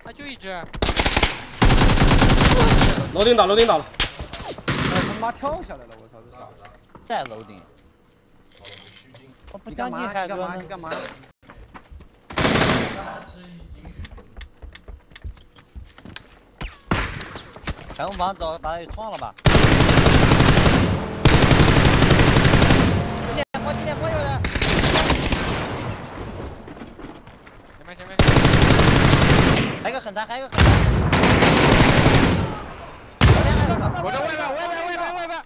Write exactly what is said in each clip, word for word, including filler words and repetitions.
啊，就一只。 楼顶倒，楼顶倒了。 哎，他妈跳下来了，我操，这啥？ 在楼顶。我不将近海哥呢？ 你干嘛？ 开工房找把他给撞了吧？几点坡？几点坡有人？ 前面前面。 还有个狠残，还有个狠残。左边还有个。 我这外边，外边，外边，外边。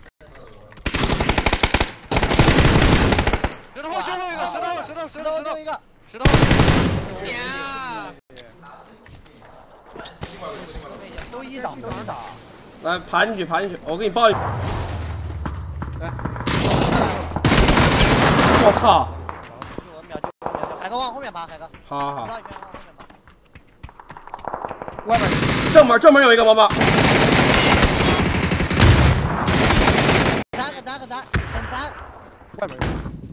石头后，最后一个石头，石头，石头，石头一个，石头。呀！ 都一档，都一档。 来，爬进去，爬进去，我给你抱一。 来。 我操！ 我秒就秒就，海哥往后面爬，海哥。 好好好。 绕一圈往后面爬。 外面。 正门，正门有一个毛毛。 很残，很残，很残。 外面。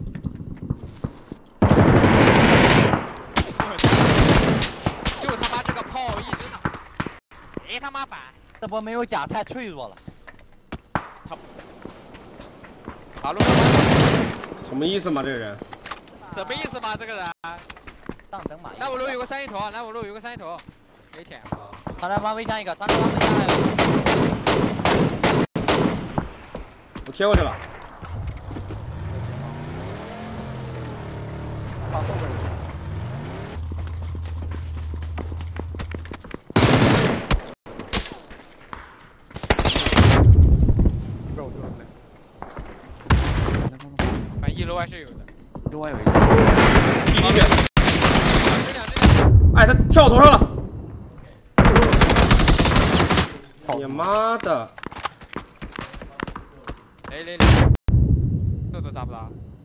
就他妈这个炮一直打，别他妈反！ 这波没有甲太脆弱了。 他马路什么意思嘛？这个人？ 什么意思嘛？这个人？ 上等马。 南五路有个三一头，南五路有个三一头，没舔。 长城方围墙一个，长城方围墙还有。 我贴过去了。 到后边。 反正一楼还是有的， 另外有一个。 一滴血。哎，他跳我头上了！你妈的！ 雷雷雷，这都砸不到。